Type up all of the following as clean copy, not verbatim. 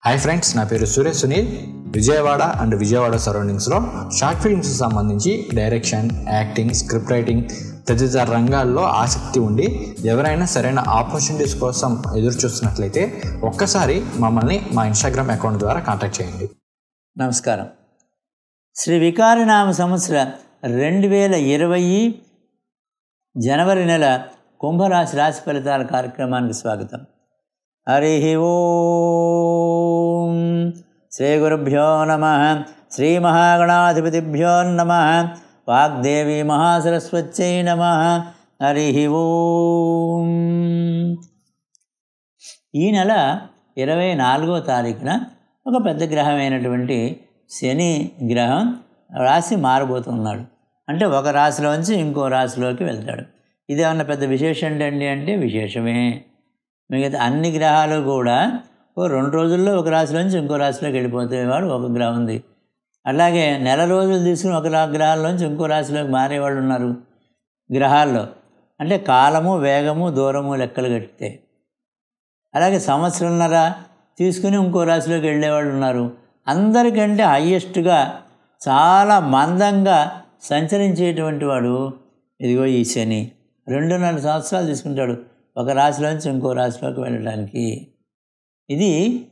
Hi friends, నా పేరు Suresh Sunil. Vijayawada and Vijayawada సరౌండింగ్స్లో షార్ట్ ఫిల్మ్స్ సంబంధించి డైరెక్షన్, యాక్టింగ్, స్క్రిప్ట్ రైటింగ్ తదితర రంగాల్లో ఆసక్తి ఉండి ఎవరైనా సరైన ఆపర్చునిటీస్ కోసం ఎదురు చూస్తున్నట్లయితే ఒక్కసారి మమ్మల్ని మా ఇన్స్టాగ్రామ్ అకౌంట్ ద్వారా కాంటాక్ట్ చేయండి. నమస్కారం. శ్రీ వికారనామ సంవత్సర 2020 జనవరి నెల కుంభరాశి రాశి ఫలితాల కార్యక్రమానికి స్వాగతం. హరి ఓం. శ్రీ గురుభ్యో నమః. శ్రీ మహాగణాధిపతిభ్యో నమః. వాగ్దేవి మహాసరస్వత్యై నమః. హరి ఓం. ఈ నెల 24వ తారీఖున ఒక పెద్ద గ్రహమైనటువంటి శని గ్రహం రాశి మారబోతున్నాడు. అంటే ఒక రాశిలోంచి ఇంకో రాశిలోకి వెళ్తాడు. ఇదేమన్నా పెద్ద విశేషం ఏంటండి అంటే విశేషమే. మిగతా అన్ని గ్రహాలు కూడా 2 రోజుల్లో ఒక రాశిలోంచి ఇంకో రాశిలోకి వెళ్ళిపోతేవాడు ఒక గ్రహం ఉంది. అలాగే నెల రోజులు తీసుకుని ఒక గ్రహాల్లోంచి ఇంకో రాశిలోకి మారేవాళ్ళు ఉన్నారు గ్రహాల్లో. అంటే కాలము, వేగము, దూరము లెక్కలు కట్టితే. అలాగే సంవత్సరంన్నర తీసుకుని ఇంకో రాశిలోకి వెళ్ళేవాళ్ళు ఉన్నారు. అందరికంటే హయ్యెస్ట్గా చాలా మందంగా సంచరించేటువంటి వాడు ఇదిగో ఈ శని. 2.5 సంవత్సరాలు తీసుకుంటాడు ఒక రాశిలోంచి ఇంకో రాశిలోకి వెళ్ళడానికి. ఇది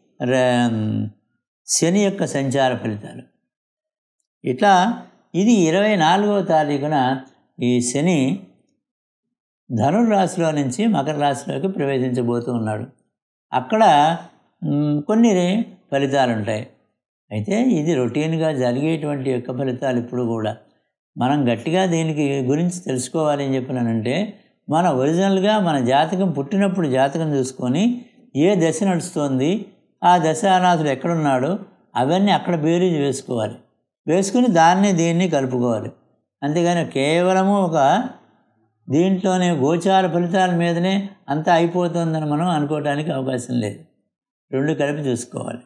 శని యొక్క సంచార ఫలితాలు. ఇట్లా ఇది 24వ తారీఖున ఈ శని ధనుర్రాశిలో నుంచి మకర రాశిలోకి ప్రవేశించబోతూ ఉన్నాడు. అక్కడ కొన్ని ఫలితాలు ఉంటాయి. అయితే ఇది రొటీన్గా జరిగేటువంటి యొక్క ఫలితాలు. ఇప్పుడు కూడా మనం గట్టిగా దీనికి గురించి తెలుసుకోవాలి అని చెప్పినానంటే మన ఒరిజినల్గా మన జాతకం పుట్టినప్పుడు జాతకం చూసుకొని ఏ దశ నడుస్తోంది, ఆ దశానాథుడు ఎక్కడున్నాడు అవన్నీ అక్కడ బేరీజ్ వేసుకోవాలి. వేసుకుని దీన్ని కలుపుకోవాలి. అంతేగాని కేవలము ఒక దీంట్లోనే గోచార ఫలితాల మీదనే అంతా అయిపోతుందని మనం అనుకోవడానికి అవకాశం లేదు. 2 కలిపి చూసుకోవాలి.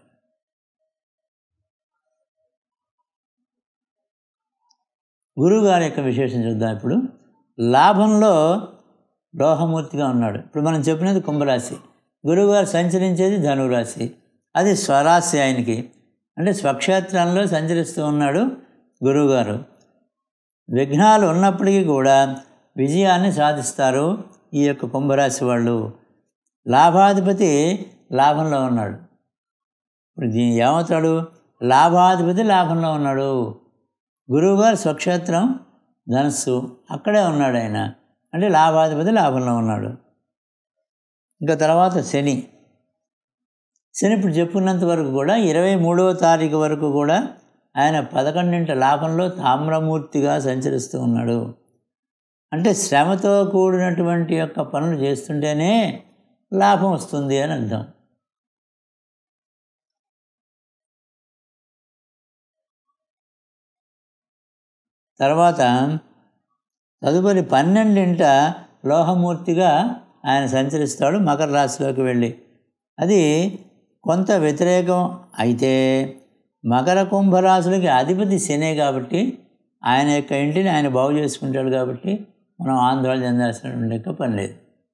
గురువుగారి యొక్క విశేషం చూద్దాం. ఇప్పుడు లాభంలో లోహమూర్తిగా ఉన్నాడు. ఇప్పుడు మనం చెప్పినది కుంభరాశి. గురువుగారు సంచరించేది ధనురాశి. అది స్వరాశి ఆయనకి. అంటే స్వక్షేత్రంలో సంచరిస్తూ ఉన్నాడు గురువుగారు. విఘ్నాలు ఉన్నప్పటికీ కూడా విజయాన్ని సాధిస్తారు ఈ యొక్క కుంభరాశి వాళ్ళు. లాభాధిపతి లాభంలో ఉన్నాడు. ఇప్పుడు ఏమవుతాడు? లాభాధిపతి లాభంలో ఉన్నాడు. గురువుగారు స్వక్షేత్రం ధనస్సు, అక్కడే ఉన్నాడు ఆయన. అంటే లాభాధిపతి లాభంలో ఉన్నాడు. ఇంకా తర్వాత శని ఇప్పుడు చెప్పుకున్నంత వరకు కూడా 23వ తారీఖు వరకు కూడా ఆయన 11వ లాభంలో తామ్రమూర్తిగా సంచరిస్తూ ఉన్నాడు. అంటే శ్రమతో కూడినటువంటి యొక్క పనులు చేస్తుంటేనే లాభం వస్తుంది అని అర్థం. తర్వాత తదుపరి 12వ లోహమూర్తిగా ఆయన సంచరిస్తాడు మకర రాశిలోకి వెళ్ళి. అది కొంత వ్యతిరేకం. అయితే మకర కుంభరాశులకి అధిపతి శనే కాబట్టి ఆయన యొక్క ఇంటిని ఆయన బాగు చేసుకుంటాడు కాబట్టి మనం ఆందోళన చెందాల్సినటువంటి పని లేదు.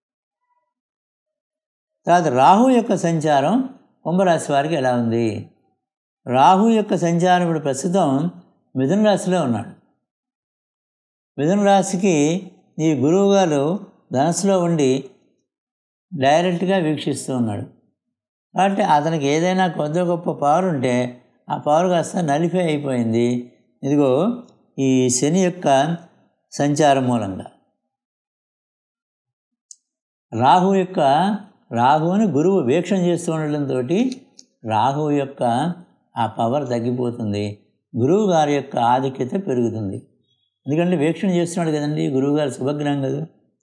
తర్వాత రాహు యొక్క సంచారం కుంభరాశి వారికి ఎలా ఉంది? రాహు యొక్క సంచారం ఇప్పుడు ప్రస్తుతం మిథున రాశిలో ఉన్నాడు. మిథున రాశికి ఈ గురువుగారు ధనస్సులో ఉండి డైరెక్ట్గా వీక్షిస్తూ ఉన్నాడు. కాబట్టి అతనికి ఏదైనా కొద్ది గొప్ప పవర్ ఉంటే ఆ పవర్ కాస్త నలిఫై అయిపోయింది ఇదిగో ఈ శని యొక్క సంచారం మూలంగా. రాహువుని గురువు వీక్షణ చేస్తూ ఉండడంతో రాహువు యొక్క ఆ పవర్ తగ్గిపోతుంది. గురువు గారి యొక్క ఆధిక్యత పెరుగుతుంది. ఎందుకంటే వీక్షణ చేస్తున్నాడు కదండి, గురువుగారు శుభగ్రహం కదా.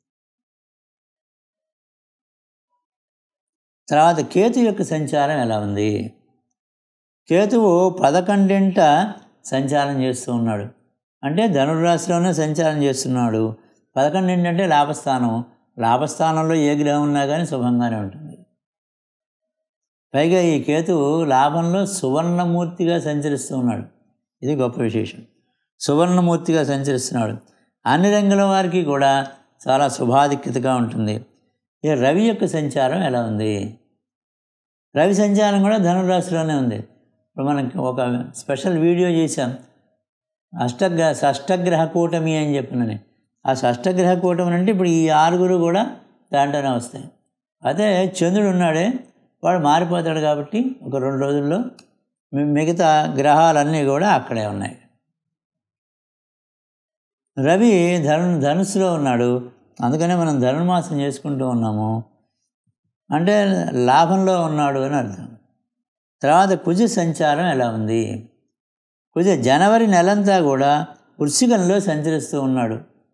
తర్వాత కేతు యొక్క సంచారం ఎలా ఉంది? కేతువు 11వ సంచారం చేస్తూ ఉన్నాడు. అంటే ధనుర్రాశిలోనే సంచారం చేస్తున్నాడు. 11 అంటే లాభస్థానం. లాభస్థానంలో ఏ గ్రహం ఉన్నా కానీ శుభంగానే ఉంటుంది. పైగా ఈ కేతువు లాభంలో సువర్ణమూర్తిగా సంచరిస్తూ ఉన్నాడు. ఇది గొప్ప విశేషం. సువర్ణమూర్తిగా సంచరిస్తున్నాడు. అన్ని రంగుల వారికి కూడా చాలా శుభాధిక్యతగా ఉంటుంది. ఈ రవి యొక్క సంచారం ఎలా ఉంది? రవి సంచారం కూడా ధనురాశిలోనే ఉంది. ఇప్పుడు మనకి ఒక స్పెషల్ వీడియో చేశాం, షష్టగ్రహ కూటమి అని చెప్పినని. ఆ షష్టగ్రహ కూటమి అంటే ఇప్పుడు ఈ 6 కూడా దాంట్లోనే వస్తాయి. అదే చంద్రుడు ఉన్నాడే వాడు మారిపోతాడు కాబట్టి ఒక 2 రోజుల్లో మిగతా గ్రహాలన్నీ కూడా అక్కడే ఉన్నాయి. రవి ధనుస్సులో ఉన్నాడు, అందుకనే మనం ధనుర్మాసం చేసుకుంటూ ఉన్నాము. అంటే లాభంలో ఉన్నాడు అని అర్థం. తర్వాత కుజ సంచారం ఎలా ఉంది? జనవరి నెలంతా కూడా వృశ్చికంలో సంచరిస్తూ ఉన్నాడు.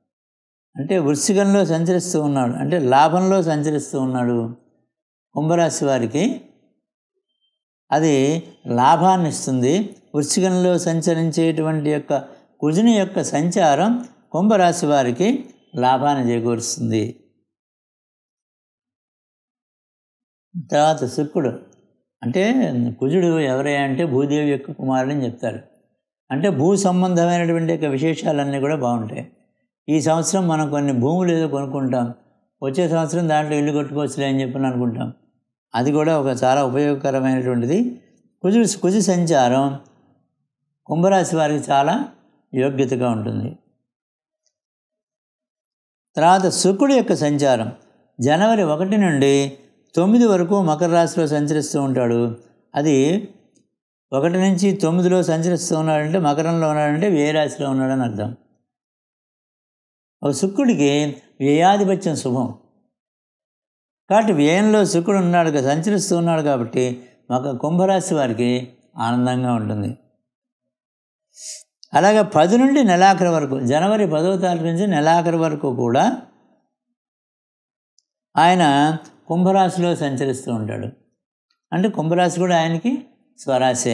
అంటే లాభంలో సంచరిస్తూ ఉన్నాడు. కుంభరాశి వారికి అది లాభాన్ని ఇస్తుంది. వృశ్చికంలో సంచరించేటువంటి యొక్క కుజుని యొక్క సంచారం కుంభరాశి వారికి లాభాన్ని చేకూరుస్తుంది. తర్వాత శుక్రుడు అంటే కుజుడు ఎవరయ్యా అంటే భూదేవి యొక్క కుమారుడని చెప్తారు. అంటే భూ సంబంధమైనటువంటి యొక్క విశేషాలన్నీ కూడా బాగుంటాయి. ఈ సంవత్సరం మనం కొన్ని భూములు ఏదో కొనుక్కుంటాం, వచ్చే సంవత్సరం దాంట్లో ఇల్లు కట్టుకోవచ్చులే అని చెప్పి అనుకుంటాం. అది కూడా ఒక చాలా ఉపయోగకరమైనటువంటిది. కుజ సంచారం కుంభరాశి వారికి చాలా యోగ్యతగా ఉంటుంది. తర్వాత శుక్రుడి యొక్క సంచారం జనవరి 1 నుండి 9 వరకు మకర రాశిలో సంచరిస్తూ ఉంటాడు. అది 1 నుంచి 9లో సంచరిస్తూ ఉన్నాడంటే మకరంలో ఉన్నాడంటే వ్యయ రాశిలో ఉన్నాడని అర్థం. ఒక శుక్రుడికి వ్యయాధిపత్యం శుభం కాబట్టి వ్యయంలో శుక్రుడు ఉన్నాడు, సంచరిస్తూ ఉన్నాడు కాబట్టి కుంభరాశి వారికి ఆనందంగా ఉంటుంది. అలాగే 10 నుండి నెలాఖరు వరకు, జనవరి 10వ తారీఖు నుంచి నెలాఖరు వరకు కూడా ఆయన కుంభరాశిలో సంచరిస్తూ ఉంటాడు. అంటే కుంభరాశి కూడా ఆయనకి స్వరాశే.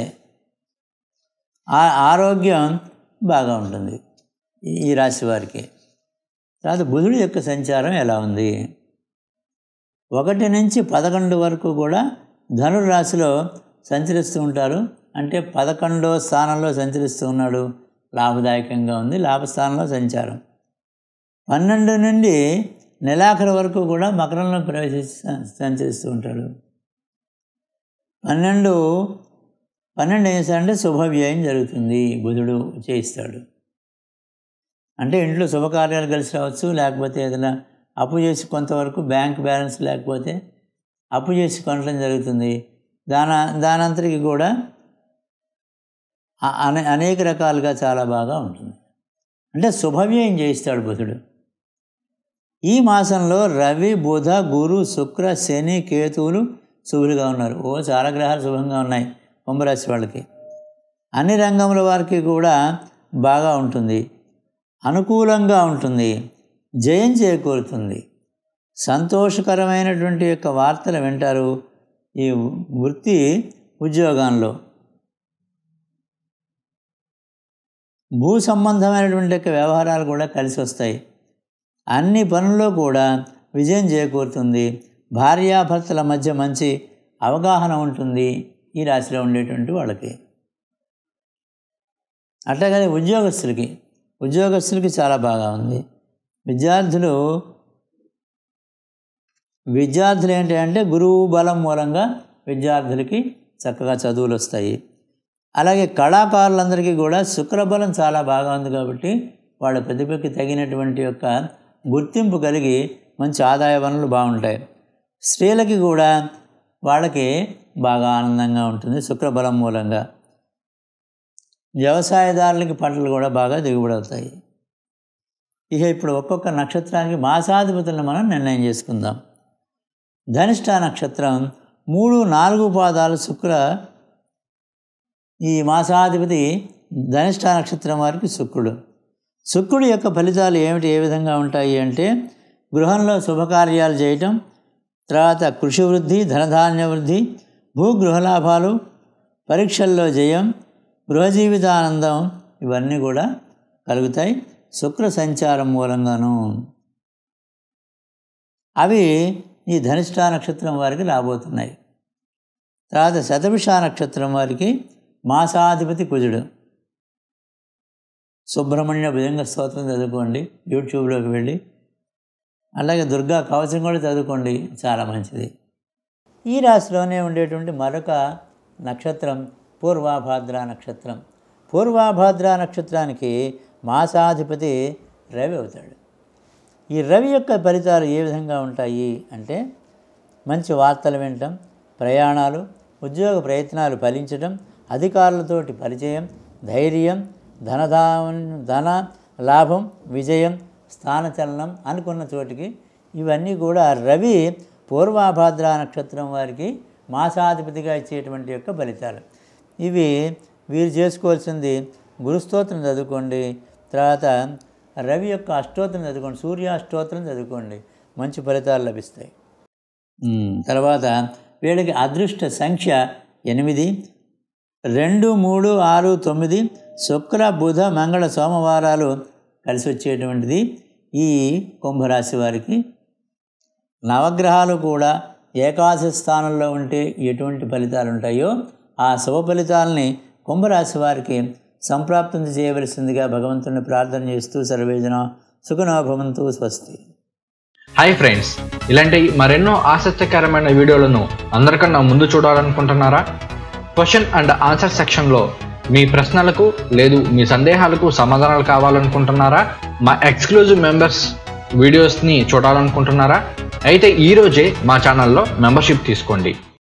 ఆరోగ్యం బాగా ఉంటుంది ఈ రాశి వారికి. తర్వాత బుధుడి యొక్క సంచారం ఎలా ఉంది? 1 నుంచి 11 వరకు కూడా ధనుర్రాశిలో సంచరిస్తూ ఉంటారు. అంటే 11వ స్థానంలో సంచరిస్తూ ఉన్నాడు, లాభదాయకంగా ఉంది, లాభస్థానంలో సంచారం. 12 నుండి నెలాఖరు వరకు కూడా మకరంలో ప్రవేశించి సంచరిస్తూ ఉంటాడు. 12 ఏం చేస్తాడంటే శుభవ్యయం జరుగుతుంది, బుధుడు చేయిస్తాడు. అంటే ఇంట్లో శుభకార్యాలు కలిసి రావచ్చు, లేకపోతే ఏదైనా అప్పు చేసి కొంతవరకు బ్యాంక్ బ్యాలెన్స్ లేకపోతే అప్పు చేసి కొనడం జరుగుతుంది. దానంతరికి కూడా అనేక రకాలుగా చాలా బాగా ఉంటుంది. అంటే శుభవ్యయం చేయిస్తాడు బుధుడు. ఈ మాసంలో రవి, బుధ, గురు, శుక్ర, శని, కేతువులు శుభులుగా ఉన్నారు. చాలా గ్రహాలు శుభంగా ఉన్నాయి కుంభరాశి వాళ్ళకి. అన్ని రంగముల వారికి కూడా బాగా ఉంటుంది, అనుకూలంగా ఉంటుంది, జయం చేకూరుతుంది. సంతోషకరమైనటువంటి యొక్క వార్తలు వింటారు. ఈ వృత్తి ఉద్యోగంలో భూ సంబంధమైనటువంటి యొక్క వ్యవహారాలు కూడా కలిసి వస్తాయి. అన్ని పనుల్లో కూడా విజయం చేకూరుతుంది. భార్యాభర్తల మధ్య మంచి అవగాహన ఉంటుంది ఈ రాశిలో ఉండేటువంటి వాళ్ళకి. అట్లాగే ఉద్యోగస్తులకి చాలా బాగా ఉంది. విద్యార్థులు ఏంటంటే గురువు బలం మూలంగా విద్యార్థులకి చక్కగా చదువులు వస్తాయి. అలాగే కళాకారులందరికీ కూడా శుక్రబలం చాలా బాగా ఉంది కాబట్టి వాళ్ళ ప్రతిభకి తగినటువంటి యొక్క గుర్తింపు కలిగి మంచి ఆదాయ వనరులు బాగుంటాయి. స్త్రీలకి కూడా వాళ్ళకి బాగా ఆనందంగా ఉంటుంది శుక్రబలం మూలంగా. వ్యవసాయదారులకి పంటలు కూడా బాగా దిగుబడి అవుతాయి. ఇప్పుడు ఒక్కొక్క నక్షత్రానికి మాసాధిపతులను మనం నిర్ణయం చేసుకుందాం. ధనిష్ట నక్షత్రం 3, 4 పాదాలు శుక్ర. ఈ మాసాధిపతి ధనిష్ట నక్షత్రం వారికి శుక్రుడు యొక్క ఫలితాలు ఏ విధంగా ఉంటాయి అంటే గృహంలో శుభకార్యాలు చేయటం, తర్వాత కృషి వృద్ధి, ధనధాన్య వృద్ధి, భూగృహలాభాలు, పరీక్షల్లో జయం, గృహజీవితానందం ఇవన్నీ కూడా కలుగుతాయి శుక్ర సంచారం మూలంగాను. అవి ఈ ధనిష్ట నక్షత్రం వారికి రాబోతున్నాయి. తర్వాత శతభిష నక్షత్రం వారికి మాసాధిపతి కుజుడు. సుబ్రహ్మణ్య భుజంగ స్తోత్రం చదువుకోండి యూట్యూబ్లోకి వెళ్ళి. అలాగే దుర్గా కవచం కూడా చదువుకోండి, చాలా మంచిది. ఈ రాశిలోనే ఉండేటువంటి మరొక నక్షత్రం పూర్వాభాద్ర నక్షత్రం. పూర్వాభాద్ర నక్షత్రానికి మాసాధిపతి రవి అవుతాడు. ఈ రవి యొక్క ఫలితాలు ఏ విధంగా ఉంటాయి అంటే మంచి వార్తలు వినటం, ప్రయాణాలు, ఉద్యోగ ప్రయత్నాలు ఫలించటం, అధికారులతోటి పరిచయం, ధైర్యం, ధన లాభం, విజయం, స్థానచలనం, అనుకున్న చోటికి, ఇవన్నీ కూడా రవి పూర్వాభాద్ర నక్షత్రం వారికి మాసాధిపతిగా ఇచ్చేటువంటి యొక్క ఫలితాలు. ఇవి వీరు చేసుకోవాల్సింది గురుస్తోత్రం చదువుకోండి, తర్వాత రవి యొక్క అష్టోత్తరం చదువుకోండి, సూర్యాష్టోత్తరం చదువుకోండి, మంచి ఫలితాలు లభిస్తాయి. తర్వాత వీళ్ళకి అదృష్ట సంఖ్య 8, 2, 3, 6, 9 శుక్ర బుధ మంగళ సోమవారాలు కలిసి వచ్చేటువంటిది ఈ కుంభరాశి వారికి. నవగ్రహాలు కూడా ఏకాదశి స్థానంలో ఉంటే ఎటువంటి ఫలితాలు ఉంటాయో ఆ శుభ ఫలితాలని కుంభరాశి వారికి సంప్రాప్తం చేయవలసిందిగా భగవంతుని ప్రార్థన చేస్తూ సర్వేజన సుఖనో భవంతు. స్వస్తి. హాయ్ ఫ్రెండ్స్, ఇలాంటి మరెన్నో ఆసక్తికరమైన వీడియోలను అందరికన్నా ముందు చూడాలనుకుంటున్నారా? క్వశ్చన్ అండ్ ఆన్సర్ సెక్షన్లో మీ ప్రశ్నలకు లేదు మీ సందేహాలకు సమాధానాలు కావాలనుకుంటున్నారా? మా ఎక్స్క్లూజివ్ మెంబర్స్ వీడియోస్ని చూడాలనుకుంటున్నారా? అయితే ఈరోజే మా ఛానల్లో మెంబర్షిప్ తీసుకోండి.